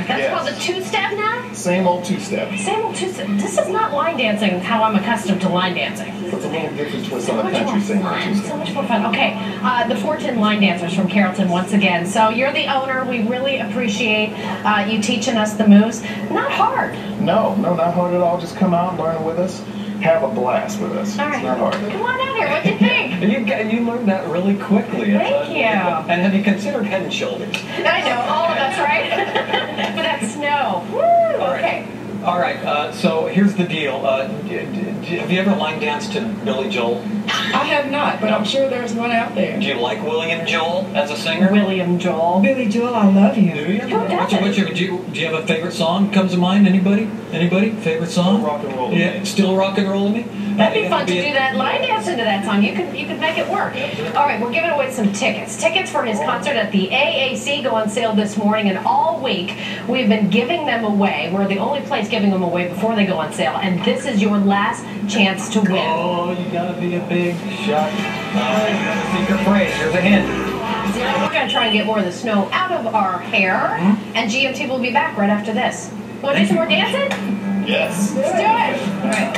program. That's called a two-step now? Same old two-step. Same old two-step. This is not line dancing how I'm accustomed to line dancing. It's a little different twist on the country same old two-step. So much more fun. Okay, the 410 line dancers from Carrollton once again. So you're the owner. We really appreciate you teaching us the moves. Not hard. No, not hard at all. Just come out and learn with us. Have a blast with us. All right. It's not hard. Come on out here. What do you think? You learned that really quickly. Thank you. And have you considered Head and Shoulders? I know, all of us, right? For that snow. Woo! Okay. All right, so here's the deal. Have you ever line danced to Billy Joel? I have not, but I'm sure there's one out there. Do you like William Joel as a singer? William Joel. Billy Joel, I love you. Do you? Who doesn't? Do you have a favorite song comes to mind? Anybody? Favorite song? Rock and roll. Yeah, Still Rock and Roll Me? That'd be fun to do that line dance into that song. You could make it work. All right, we're giving away some tickets. Tickets for his concert at the AAC go on sale this morning, and all week we've been giving them away. We're the only place giving them away before they go on sale, and this is your last chance to win. Oh, you gotta be a big shot. You gotta think your phrase. Here's a hint. So we're going to try and get more of the snow out of our hair, and GMT will be back right after this. Want to do some more dancing? Yes. Let's do it. All right.